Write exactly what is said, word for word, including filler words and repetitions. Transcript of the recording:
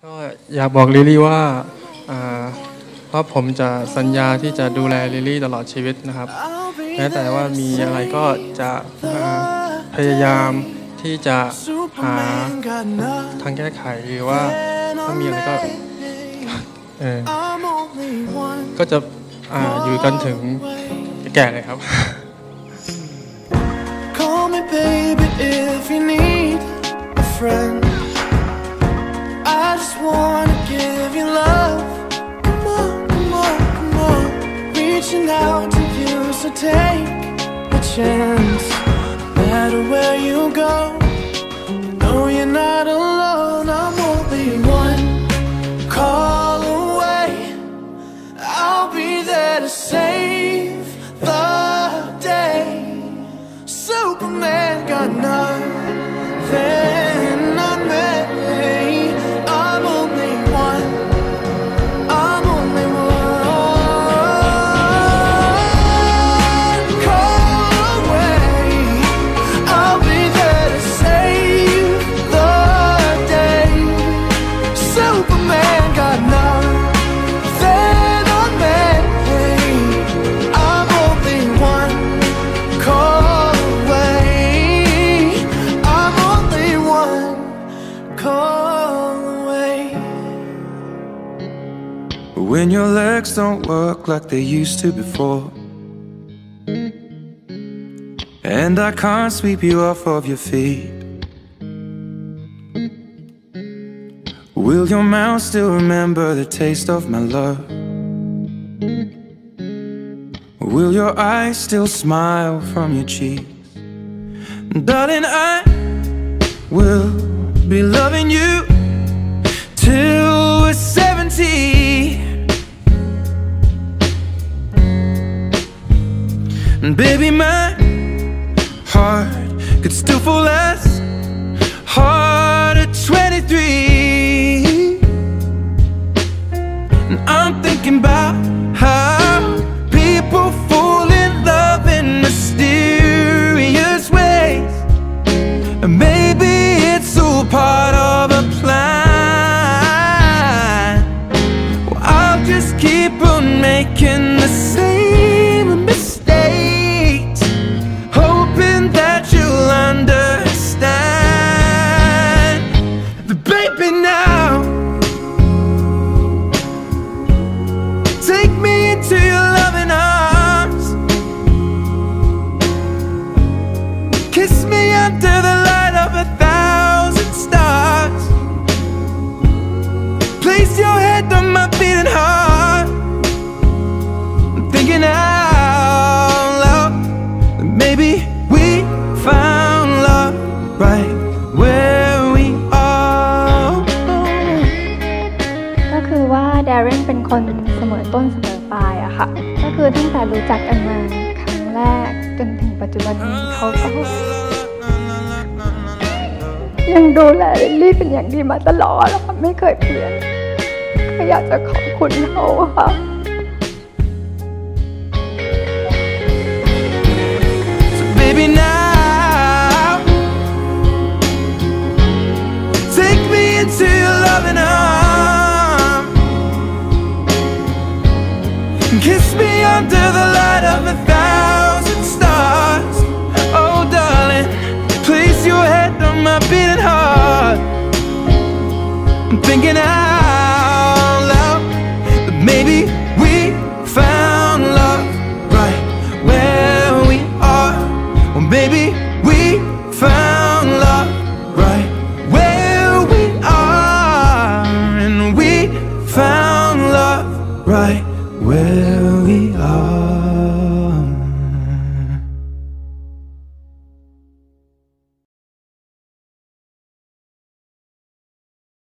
ก็อยากบอกลิลลี่ว่าว่าผมจะสัญญาที่จะดูแลลิลลี่ตลอดชีวิตนะครับแม้แต่ว่ามีอะไรก็จะพยายามที่จะหาทางแก้ไขหรือว่าถ้ามีอะไรก็เออก็จะอยู่กันถึงแก่เลยครับ Call me baby if you need a friend. I just wanna give you love. Come on, come on, come on. Reaching out to you, so take a chance. No matter where you go, know you're not alone. I'm only one call away. I'll be there to save the day. Superman got nothing on me. I'm only one. I'm only one call away. I'll be there to save the day. Superman got nothing on me. I'm only one call away. I'm only one call away. When your legs don't work like they used to before, and I can't sweep you off of your feet, will your mouth still remember the taste of my love? Will your eyes still smile from your cheeks? Darling, I will be loving you till we're seventy. And baby, my heart could still fall less hard at twenty-three. And I'm thinking about how people fall in love in mysterious ways, and maybe it's all part of a plan. Well, I'll just keep on making the same mistakes, hoping that you'll understand. But baby, now take me into your loving arms. Kiss me under the light of a thousand stars. Place your head on my beating heart. I'm thinking out loud that maybe we found love right where we are. ก็คือว่าแดเรนเป็นคนเสมอต้นเสมอปลายอะค่ะก็คือตั้งแต่รู้จักกันมาครั้งแรกจนถึงปัจจุบันนี้เขาก็ยังดูแลลิลลี่เป็นอย่างดีมาตลอดค่ะไม่เคยเปลี่ยนก็อยากจะขอบคุณเขาค่ะ So baby, now take me into your loving arms. Kiss me under the light of a thousand stars. Oh darling, place your head on my beating heart. I'm thinking I